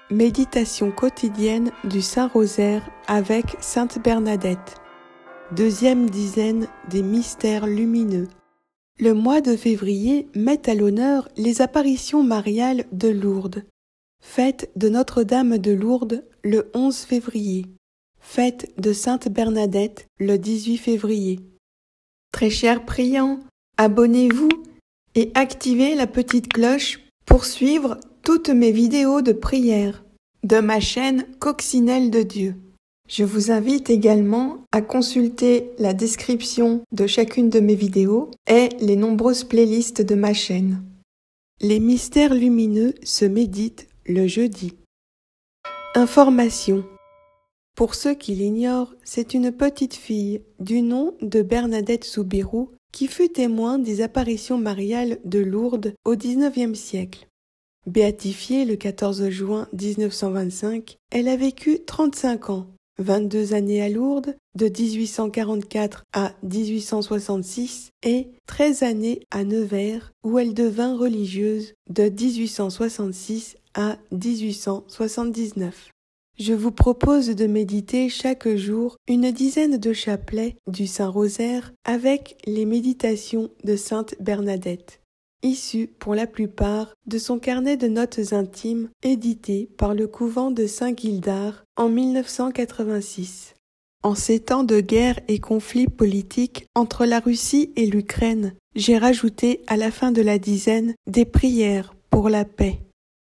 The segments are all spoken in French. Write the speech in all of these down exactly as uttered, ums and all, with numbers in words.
Méditation quotidienne du Saint-Rosaire avec Sainte Bernadette. Deuxième dizaine des mystères lumineux. Le mois de février met à l'honneur les apparitions mariales de Lourdes. Fête de Notre-Dame de Lourdes le onze février. Fête de Sainte Bernadette le dix-huit février. Très chers priants, abonnez-vous et activez la petite cloche pour suivre toutes mes vidéos de prière de ma chaîne Coccinelle de Dieu. Je vous invite également à consulter la description de chacune de mes vidéos et les nombreuses playlists de ma chaîne. Les mystères lumineux se méditent le jeudi. Information. Pour ceux qui l'ignorent, c'est une petite fille du nom de Bernadette Soubirous qui fut témoin des apparitions mariales de Lourdes au dix-neuvième siècle. Béatifiée le quatorze juin mille neuf cent vingt-cinq, elle a vécu trente-cinq ans, vingt-deux années à Lourdes, de dix-huit cent quarante-quatre à dix-huit cent soixante-six, et treize années à Nevers, où elle devint religieuse de dix-huit cent soixante-six à dix-huit cent soixante-dix-neuf. Je vous propose de méditer chaque jour une dizaine de chapelets du Saint-Rosaire avec les méditations de Sainte Bernadette, issues pour la plupart de son carnet de notes intimes édité par le couvent de Saint-Gildard en mille neuf cent quatre-vingt-six. En ces temps de guerre et conflits politiques entre la Russie et l'Ukraine, j'ai rajouté à la fin de la dizaine des prières pour la paix.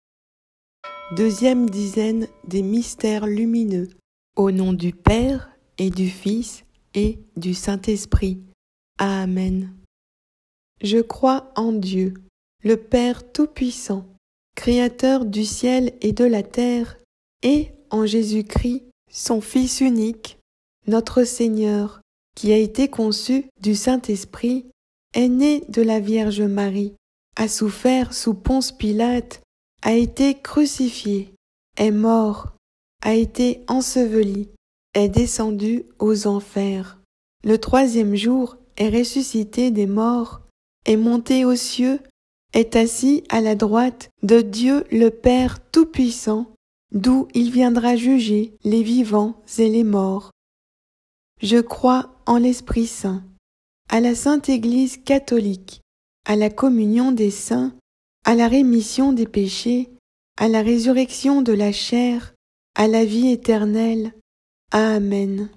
Deuxième dizaine des mystères lumineux. Au nom du Père et du Fils et du Saint-Esprit. Amen. Je crois en Dieu, le Père Tout-Puissant, Créateur du ciel et de la terre, et en Jésus-Christ, son Fils unique, notre Seigneur, qui a été conçu du Saint-Esprit, est né de la Vierge Marie, a souffert sous Ponce Pilate, a été crucifié, est mort, a été enseveli, est descendu aux enfers. Le troisième jour est ressuscité des morts, est monté aux cieux, est assis à la droite de Dieu le Père Tout-Puissant, d'où il viendra juger les vivants et les morts. Je crois en l'Esprit Saint, à la Sainte Église catholique, à la communion des saints, à la rémission des péchés, à la résurrection de la chair, à la vie éternelle. Amen.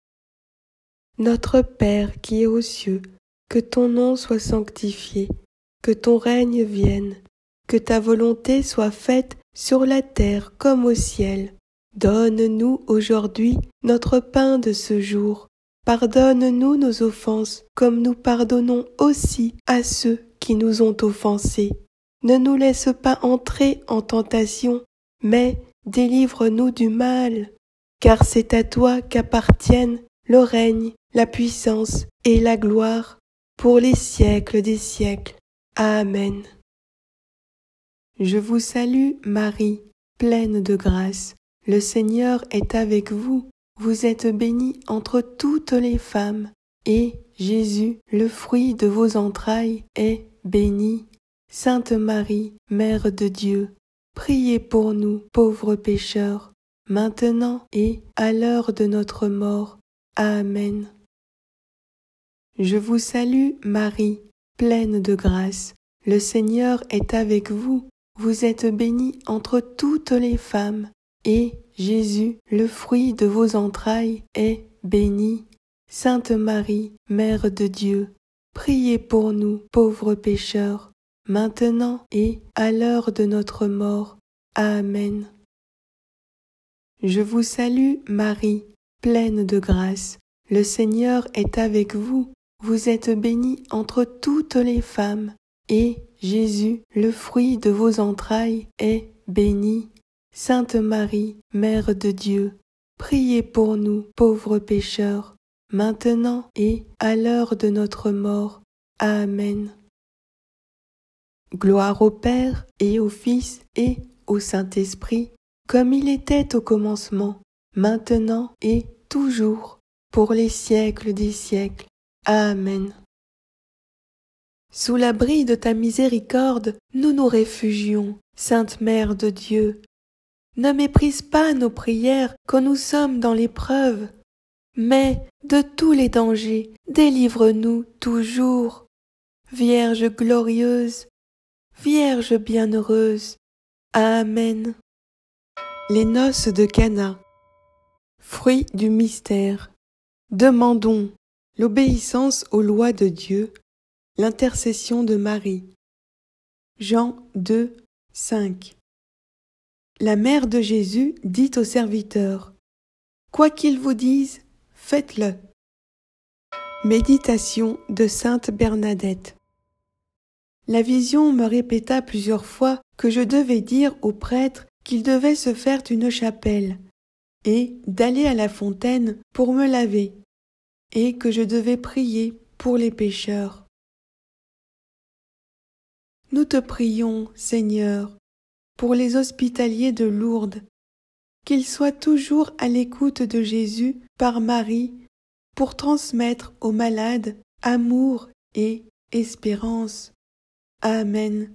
Notre Père qui es aux cieux, que ton nom soit sanctifié, que ton règne vienne, que ta volonté soit faite sur la terre comme au ciel. Donne-nous aujourd'hui notre pain de ce jour. Pardonne-nous nos offenses, comme nous pardonnons aussi à ceux qui nous ont offensés. Ne nous laisse pas entrer en tentation, mais délivre-nous du mal, car c'est à toi qu'appartiennent le règne, la puissance et la gloire, pour les siècles des siècles. Amen. Je vous salue, Marie, pleine de grâce. Le Seigneur est avec vous. Vous êtes bénie entre toutes les femmes, et Jésus, le fruit de vos entrailles, est béni. Sainte Marie, Mère de Dieu, priez pour nous, pauvres pécheurs, maintenant et à l'heure de notre mort. Amen. Je vous salue, Marie, pleine de grâce. Le Seigneur est avec vous. Vous êtes bénie entre toutes les femmes, et Jésus, le fruit de vos entrailles, est béni. Sainte Marie, Mère de Dieu, priez pour nous, pauvres pécheurs, maintenant et à l'heure de notre mort. Amen. Je vous salue, Marie, pleine de grâce. Le Seigneur est avec vous. Vous êtes bénie entre toutes les femmes, et Jésus, le fruit de vos entrailles, est béni. Sainte Marie, Mère de Dieu, priez pour nous, pauvres pécheurs, maintenant et à l'heure de notre mort. Amen. Gloire au Père et au Fils et au Saint-Esprit, comme il était au commencement, maintenant et toujours, pour les siècles des siècles. Amen. Sous l'abri de ta miséricorde, nous nous réfugions, Sainte Mère de Dieu. Ne méprise pas nos prières quand nous sommes dans l'épreuve, mais de tous les dangers, délivre-nous toujours. Vierge glorieuse, Vierge bienheureuse. Amen. Les noces de Cana. Fruit du mystère. Demandons l'obéissance aux lois de Dieu, l'intercession de Marie. Jean deux, cinq. La mère de Jésus dit aux serviteurs: Quoi qu'ils vous disent, faites-le. Méditation de sainte Bernadette. La vision me répéta plusieurs fois que je devais dire au prêtre qu'il devait se faire une chapelle, et d'aller à la fontaine pour me laver, et que je devais prier pour les pécheurs. Nous te prions, Seigneur, pour les hospitaliers de Lourdes, qu'ils soient toujours à l'écoute de Jésus par Marie, pour transmettre aux malades amour et espérance. Amen.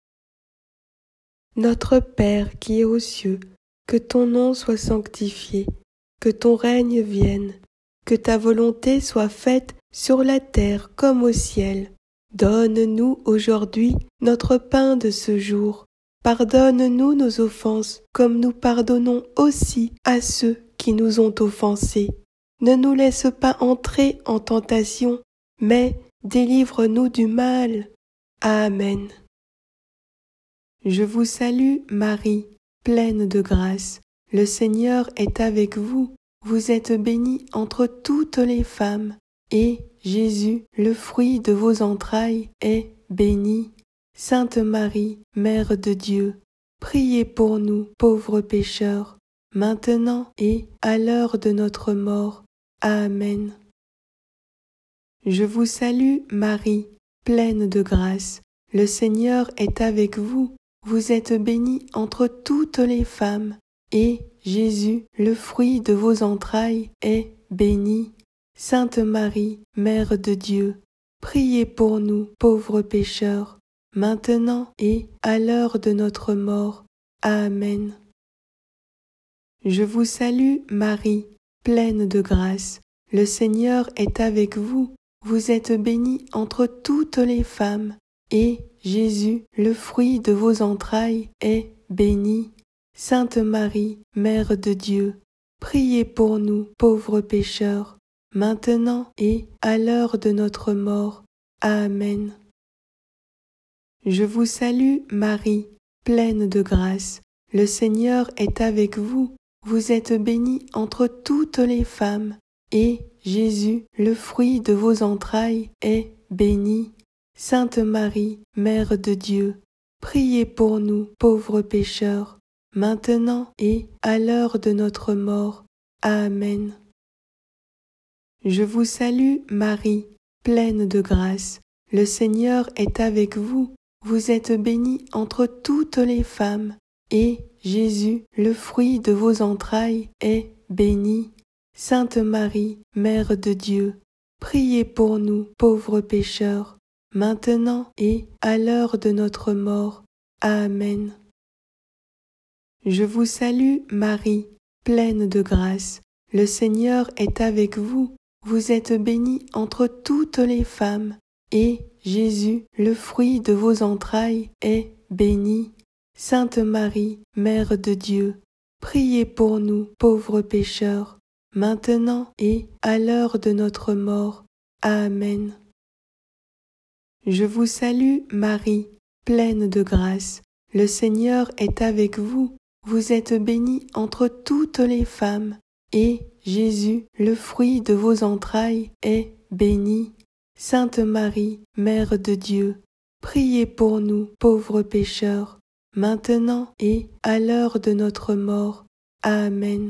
Notre Père qui es aux cieux, que ton nom soit sanctifié, que ton règne vienne, que ta volonté soit faite sur la terre comme au ciel. Donne-nous aujourd'hui notre pain de ce jour. Pardonne-nous nos offenses, comme nous pardonnons aussi à ceux qui nous ont offensés. Ne nous laisse pas entrer en tentation, mais délivre-nous du mal. Amen. Je vous salue, Marie, pleine de grâce. Le Seigneur est avec vous. Vous êtes bénie entre toutes les femmes, et Jésus, le fruit de vos entrailles, est béni. Sainte Marie, Mère de Dieu, priez pour nous, pauvres pécheurs, maintenant et à l'heure de notre mort. Amen. Je vous salue, Marie, pleine de grâce. Le Seigneur est avec vous. Vous êtes bénie entre toutes les femmes, et Jésus, le fruit de vos entrailles, est béni. Sainte Marie, Mère de Dieu, priez pour nous, pauvres pécheurs, maintenant et à l'heure de notre mort. Amen. Je vous salue, Marie, pleine de grâce. Le Seigneur est avec vous. Vous êtes bénie entre toutes les femmes, et Jésus, le fruit de vos entrailles, est béni. Sainte Marie, Mère de Dieu, priez pour nous, pauvres pécheurs, maintenant et à l'heure de notre mort. Amen. Je vous salue, Marie, pleine de grâce. Le Seigneur est avec vous. Vous êtes bénie entre toutes les femmes, et Jésus, le fruit de vos entrailles, est béni. Sainte Marie, Mère de Dieu, priez pour nous, pauvres pécheurs, maintenant et à l'heure de notre mort. Amen. Je vous salue, Marie, pleine de grâce. Le Seigneur est avec vous. Vous êtes bénie entre toutes les femmes, et Jésus, le fruit de vos entrailles, est béni. Sainte Marie, Mère de Dieu, priez pour nous, pauvres pécheurs, maintenant et à l'heure de notre mort. Amen. Je vous salue, Marie, pleine de grâce. Le Seigneur est avec vous. Vous êtes bénie entre toutes les femmes, et Jésus, le fruit de vos entrailles, est béni. Sainte Marie, Mère de Dieu, priez pour nous, pauvres pécheurs, maintenant et à l'heure de notre mort. Amen. Je vous salue, Marie, pleine de grâce. Le Seigneur est avec vous. Vous êtes bénie entre toutes les femmes, et Jésus, le fruit de vos entrailles, est béni. Sainte Marie, Mère de Dieu, priez pour nous, pauvres pécheurs, maintenant et à l'heure de notre mort. Amen.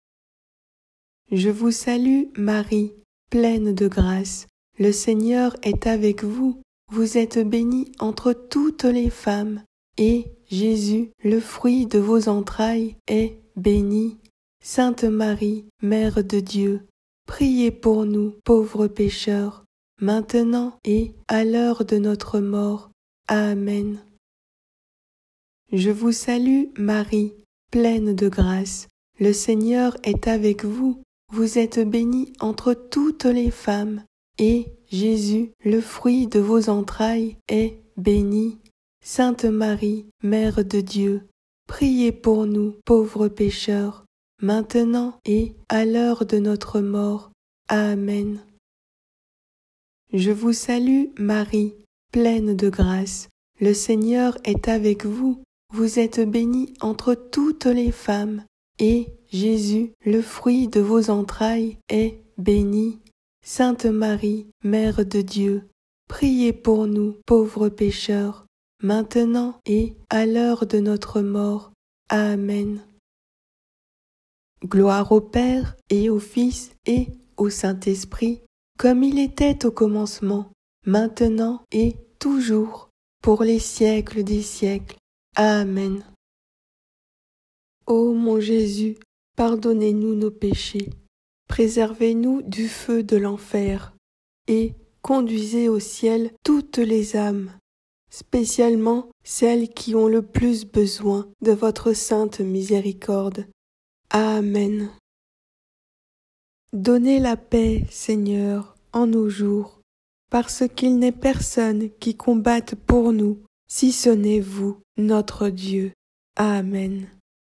Je vous salue, Marie, pleine de grâce. Le Seigneur est avec vous. Vous êtes bénie entre toutes les femmes, et Jésus, le fruit de vos entrailles, est béni. Sainte Marie, Mère de Dieu, priez pour nous, pauvres pécheurs, maintenant et à l'heure de notre mort. Amen. Je vous salue, Marie, pleine de grâce, le Seigneur est avec vous. Vous êtes bénie entre toutes les femmes, et Jésus, le fruit de vos entrailles, est béni. Sainte Marie, Mère de Dieu, priez pour nous, pauvres pécheurs, maintenant et à l'heure de notre mort. Amen. Je vous salue, Marie, pleine de grâce. Le Seigneur est avec vous. Vous êtes bénie entre toutes les femmes, et Jésus, le fruit de vos entrailles, est béni. Sainte Marie, Mère de Dieu, priez pour nous, pauvres pécheurs, maintenant et à l'heure de notre mort. Amen. Gloire au Père et au Fils et au Saint-Esprit, comme il était au commencement, maintenant et toujours, pour les siècles des siècles. Amen. Ô mon Jésus, pardonnez-nous nos péchés, préservez-nous du feu de l'enfer, et conduisez au ciel toutes les âmes, spécialement celles qui ont le plus besoin de votre sainte miséricorde. Amen. Donnez la paix, Seigneur, en nos jours, parce qu'il n'est personne qui combatte pour nous, si ce n'est vous, notre Dieu. Amen.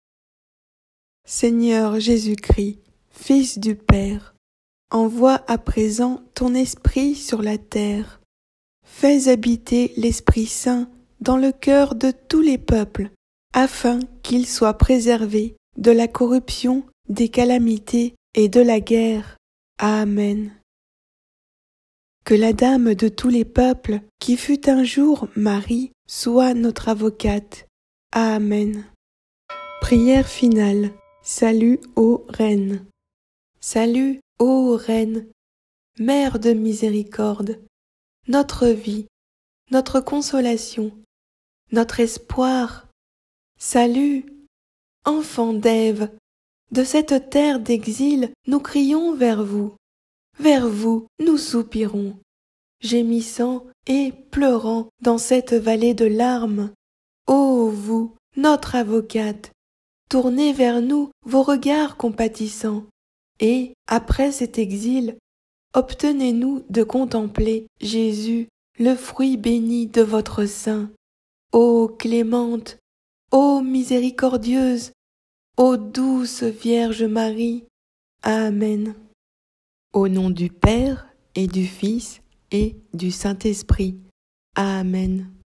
Seigneur Jésus-Christ, Fils du Père, envoie à présent ton Esprit sur la terre. Fais habiter l'Esprit Saint dans le cœur de tous les peuples, afin qu'ils soient préservés de la corruption, des calamités et de la guerre. Amen. Que la Dame de tous les peuples, qui fut un jour Marie, soit notre avocate. Amen. Prière finale. Salut ô Reine. Salut ô Reine, Mère de miséricorde, notre vie, notre consolation, notre espoir. Salut, enfant d'Ève, de cette terre d'exil, nous crions vers vous. Vers vous, nous soupirons, gémissant et pleurant dans cette vallée de larmes. Ô vous, notre avocate, tournez vers nous vos regards compatissants, et, après cet exil, obtenez-nous de contempler Jésus, le fruit béni de votre sein. Ô clémente, ô miséricordieuse, ô douce Vierge Marie. Amen. Au nom du Père et du Fils et du Saint-Esprit. Amen.